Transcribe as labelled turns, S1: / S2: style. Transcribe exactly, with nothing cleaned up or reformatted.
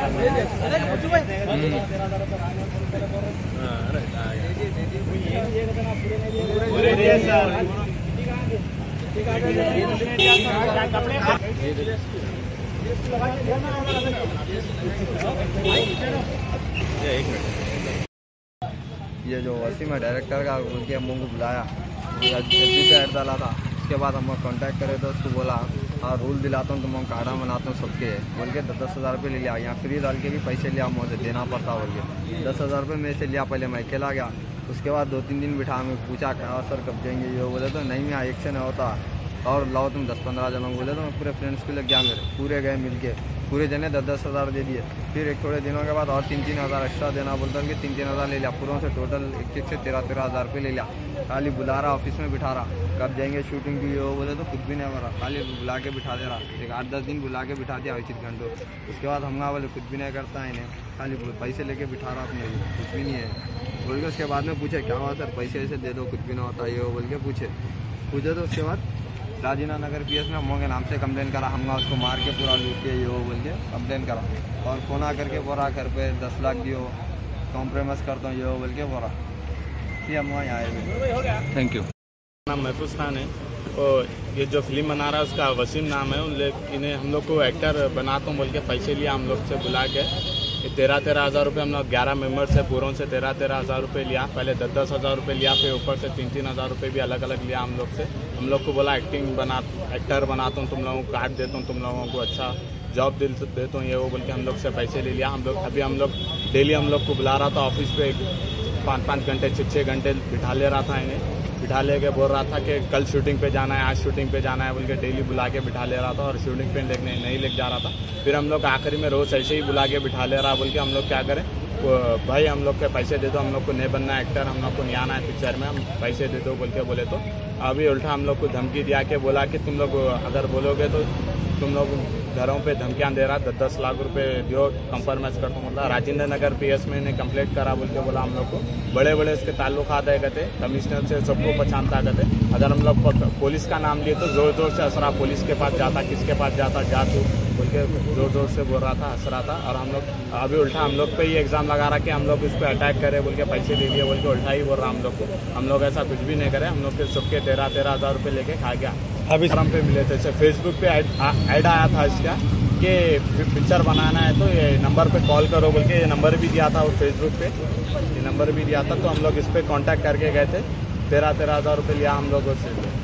S1: ये जो वसीम है डायरेक्टर का, उनके हम को बुलाया, जल्दी पे ऐड डाला था। उसके बाद हम कांटेक्ट करे तो उसको बोला हाँ रूल दिलाता हूँ, तुम हम कार्डा बनाता हूँ सबके, बोल के दस दस हज़ार रुपये ले लिया। यहाँ फ्री डाल के भी पैसे लिया, मुझे देना पड़ता बोल के दस हज़ार रुपये मेरे से लिया। पहले मैं अकेला गया, उसके बाद दो तीन दिन बिठा, मैं पूछा क्या सर कब देंगे, ये बोले तो नहीं मैं एक से नहीं होता और लाओ तुम दस पंद्रह जन। बोले तो मैं पूरे फ्रेंड्स को लग गया, मेरे पूरे गए मिल के, पूरे जने दस दस हज़ार दे दिए। फिर एक थोड़े दिनों के बाद और तीन तीन हज़ार एक्स्ट्रा देना बोलता कि तीन तीन हज़ार ले लिया। पूरों से टोटल एक एक से तेरह तेरह हज़ार रुपये ले लिया। खाली बुला रहा, ऑफिस में बिठा रहा, कब जाएंगे शूटिंग की हो बोले तो कुछ भी नहीं हो रहा, खाली बुला के बिठा दे रहा। एक आठ दस दिन बुला के बिठा दिया विचित घंटों। उसके बाद हम बोले कुछ भी नहीं करता है इन्हें, खाली पैसे लेके बिठा रहा अपने, कुछ भी नहीं है बोल के। उसके बाद में पूछे क्या हुआ सर, पैसे ऐसे दे दो, कुछ भी नहीं होता ये हो बोल के पूछे पूछे तो उसके बाद राजीना नगर पी एस में हम के नाम से कंप्लेन करा। हमने उसको मार के पूरा लूट के ये हो बोल के कंप्लेन करा और फोन आ करके बोला घर पे दस लाख दियो, कॉम्प्रोमाइज़ करता हूँ ये हो बोल के बोला। फिर हम वहाँ आए।
S2: Thank you.
S3: नाम महफूज खान है और ये जो फिल्म बना रहा है उसका वसीम नाम है। उन इन्हें हम लोग को एक्टर बनाता हूँ बोल के पैसे लिया हम लोग से बुला के। ये तेरह तेरह हज़ार रुपये हम लोग ग्यारह मेम्बर से पूरों से तेरह तेरह हज़ार रुपये लिया। पहले दस दस हज़ार रुपये लिया, फिर ऊपर से तीन तीन हज़ार रुपये भी अलग अलग लिया हम लोग से। हम लोग को बोला एक्टिंग बना एक्टर बनाता हूँ, तुम लोगों को कार्ड देता हूँ, तुम लोगों को अच्छा जॉब दिल देता हूँ ये वो बोल के हम लोग से पैसे ले लिया। हम लोग अभी हम लोग डेली हम लोग को बुला रहा था ऑफिस पे, पाँच पाँच घंटे छः छः घंटे बिठा ले रहा था इन्हें। बिठा ले के बोल रहा था कि कल शूटिंग पे जाना है, आज शूटिंग पे जाना है बोल के डेली बुला के बिठा ले रहा था और शूटिंग पे देखने नहीं ले जा रहा था। फिर हम लोग आखिरी में रोज़ ऐसे ही बुला के बिठा ले रहा बोल के हम लोग क्या करें, भाई हम लोग के पैसे दे दो, हम लोग को नहीं बनना एक्टर, हम लोग को नहीं आना है पिक्चर में, हम पैसे दे दो बोल के बोले। तो अभी उल्टा हम लोग को धमकी दिया के बोला कि तुम लोग अगर बोलोगे तो तुम लोग घरों पे धमकियां दे रहा, दस दस लाख रुपए दियो कॉम्प्रोमाइज़ कर दूँ। मतलब राजेंद्र नगर पी एस में इन्हें कंप्लेंट करा बोल के बोला। हम लोग को बड़े बड़े इसके ताल्लुकात है कहते, कमिश्नर से सबको पहचानता कहते। अगर हम लोग पुलिस का नाम लिए तो जोर जोर से हंस रहा, पुलिस के पास जाता, किसके पास जाता जा तू बोल के जोर जोर से बोल रहा था, हंस रहा था। और हम लोग अभी उल्टा हम लोग पे ही एग्जाम लगा रहा कि हम लोग इस पर अटैक करे बोल के पैसे ले लिए बोल के उल्टा ही बोल रहा हम लोग को। हम लोग ऐसा कुछ भी नहीं करे, हम लोग के सबके तेरह तेरह हज़ार रुपये लेके खा गया। अभी शर्म पे मिले थे, फेसबुक पे ऐड आया था इसका कि पिक्चर बनाना है तो ये नंबर पे कॉल करो बोल के, ये नंबर भी दिया था और फेसबुक पे ये नंबर भी दिया था। तो हम लोग इस पर कांटेक्ट करके गए थे, तेरह तेरह हज़ार रुपये लिया हम लोगों से।